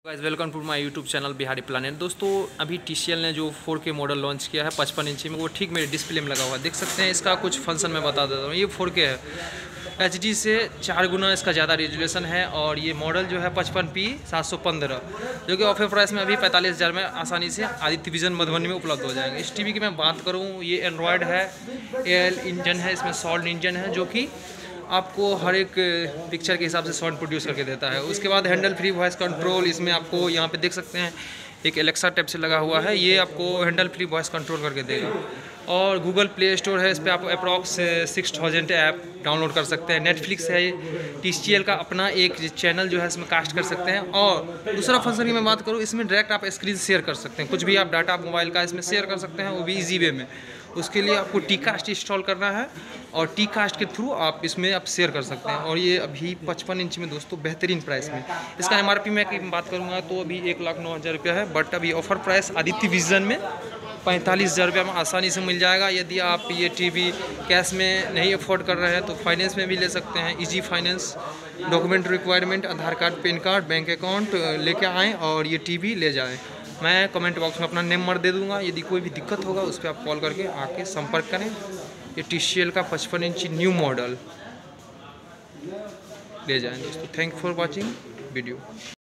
Guys welcome to my YouTube channel Bihari planet. दोस्तों अभी TCL ने जो 4K मॉडल लॉन्च किया है 55 इंची में, वो ठीक मेरे डिस्प्ले में लगा हुआ है। देख सकते हैं इसका कुछ फंक्शन मैं बता देता हूँ। ये 4K है, HD से 4 गुना इसका ज़्यादा रेजोल्यूशन है और ये मॉडल जो है 55P 715 जो कि ऑफर प्राइस में अभी 45,000 में आसानी से आदित्य विजन मधुबनी में उपलब्ध हो जाएंगे। इस टीवी की मैं बात करूँ, ये एंड्रॉयड है, AL इंजन है, इसमें सॉल्ट इंजन है जो कि आपको हर एक पिक्चर के हिसाब से साउंड प्रोड्यूस करके देता है। उसके बाद हैंडल फ्री वॉइस कंट्रोल, इसमें आपको यहाँ पे देख सकते हैं एक एलेक्सा टाइप से लगा हुआ है, ये आपको हैंडल फ्री वॉइस कंट्रोल करके देगा। और गूगल प्ले स्टोर है, इस पर आप अप्रॉक्स 6000 ऐप डाउनलोड कर सकते हैं। नेटफ्लिक्स है, TCL का अपना एक चैनल जो है इसमें कास्ट कर सकते हैं। और दूसरा फंक्शन की मैं बात करूँ, इसमें डायरेक्ट आप स्क्रीन शेयर कर सकते हैं, कुछ भी आप डाटा मोबाइल का इसमें शेयर कर सकते हैं, वो भी ईजी वे में। उसके लिए आपको Tcast इंस्टॉल करना है और Tcast के थ्रू आप इसमें आप शेयर कर सकते हैं। और ये अभी 55 इंच में दोस्तों बेहतरीन प्राइस में। इसका MRP में की बात करूँगा तो अभी 1,09,000 रुपया है, बट अभी ऑफर प्राइस आदित्य विजन में 45,000 रुपया में आसानी से मिल जाएगा। यदि आप ये टीवी कैश में नहीं अफोर्ड कर रहे हैं तो फाइनेंस में भी ले सकते हैं, easy finance. Document requirement Aadhaar card, PAN card, bank account लेके आएँ और ये टीवी ले जाएँ। मैं कमेंट बॉक्स में अपना नंबर दे दूंगा, यदि कोई भी दिक्कत होगा उस पर आप कॉल करके आके संपर्क करें। ये TCL का 55 इंची न्यू मॉडल ले जाएं दोस्तों। Thank for watching video.